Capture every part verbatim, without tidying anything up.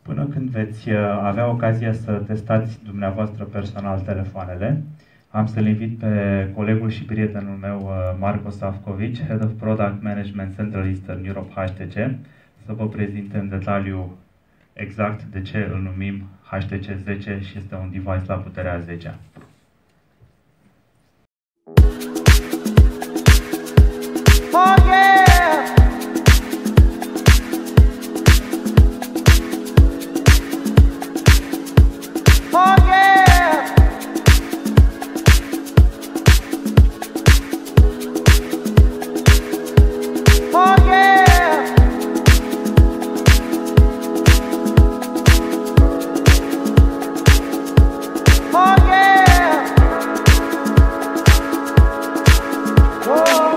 Până când veți avea ocazia să testați dumneavoastră personal telefoanele, am să-l invit pe colegul și prietenul meu, Marco Safcovici, Head of Product Management Central Eastern Europe H T C, să vă prezinte în detaliu exact de ce îl numim H T C zece și este un device la puterea zece. Oh yeah! Oh yeah! Oh yeah! Oh yeah! Whoa!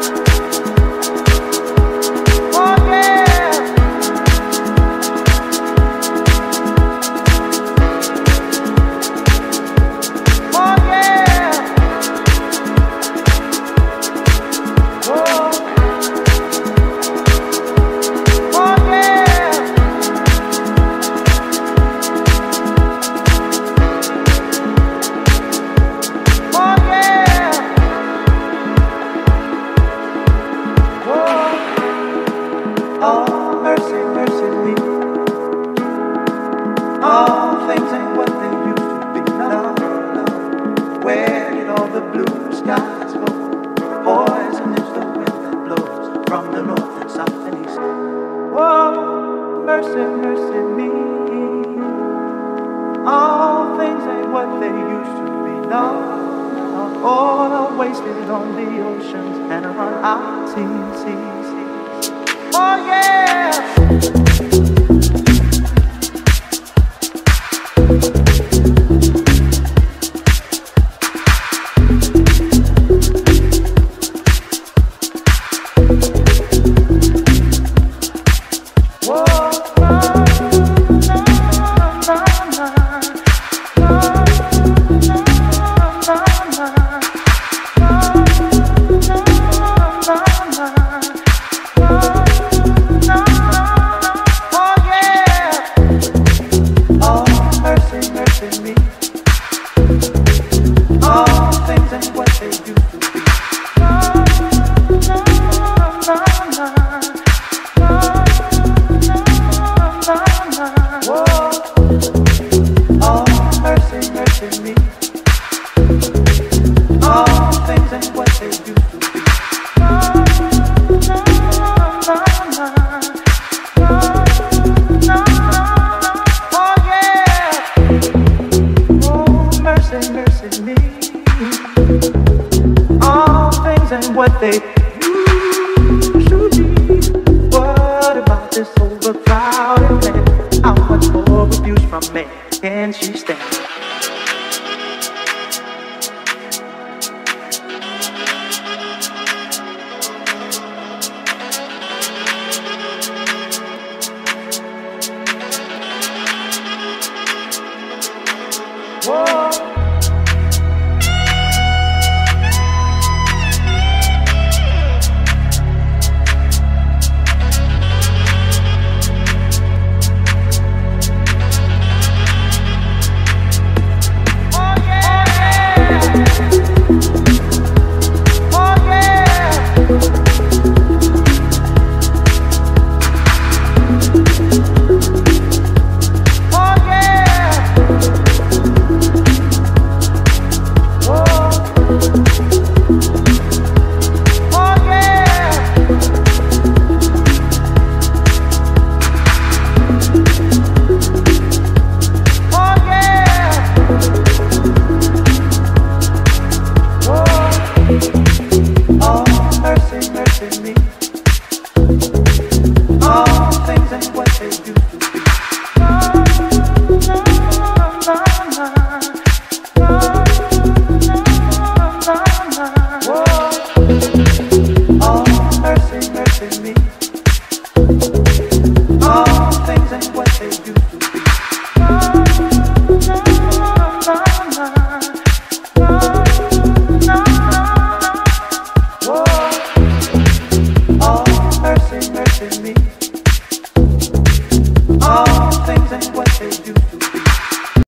Oh, mercy, mercy me. All things ain't what they used to be. No, no. Where did all the blue skies go? Poison is the wind that blows from the north and south and east. Oh, mercy, mercy me. All things ain't what they used to be. No, no. All are wasted on the oceans and on our seas, seas, seas. Oh yeah! What they used to be. What about this overcrowded land? How much more abuse from men can she stand?